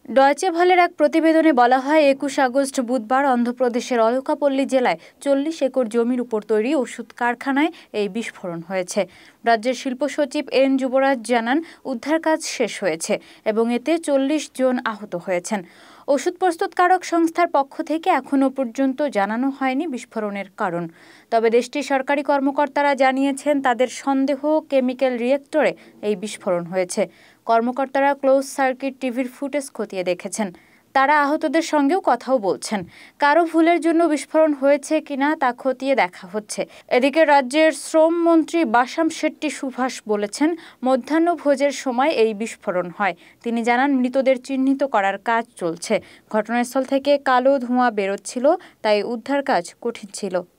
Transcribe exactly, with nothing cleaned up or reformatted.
Deutsche ভেলের এক প্রতিবেদনে বলা হয়, একুশ আগস্ট বুধবার অন্ধ্রপ্রদেশের অলকাপল্লী জেলায় চল্লিশ একর জমির উপর তৈরি ওষুধ কারখানায় এই বিস্ফোরণ হয়েছে। রাজ্যের শিল্প সচিব এন যুবরাজ জানান, উদ্ধার কাজ শেষ হয়েছে এবং এতে চল্লিশ জন আহত হয়েছেন। ওষুধ প্রস্তুতকারক সংস্থার পক্ষ থেকে এখনও পর্যন্ত জানানো হয়নি বিস্ফোরণের কারণ। তবে দেশটির সরকারি কর্মকর্তারা জানিয়েছেন, তাদের সন্দেহ কেমিক্যাল রিয়েক্টরে এই বিস্ফোরণ হয়েছে। কর্মকর্তারা ক্লোজ সার্কিট টিভির ফুটেজ খতিয়ে দেখেছেন। তারা আহতদের সঙ্গেও কথাও বলছেন। কারো ভুলের জন্য বিস্ফোরণ হয়েছে কিনা তা খতিয়ে দেখা হচ্ছে। এদিকে রাজ্যের শ্রম মন্ত্রী বাসাম শেট্টি সুভাষ বলেছেন, মধ্যাহ্নভোজের সময় এই বিস্ফোরণ হয়। তিনি জানান, মৃতদের চিহ্নিত করার কাজ চলছে। ঘটনাস্থল থেকে কালো ধোঁয়া বেরোচ্ছিল, তাই উদ্ধার কাজ কঠিন ছিল।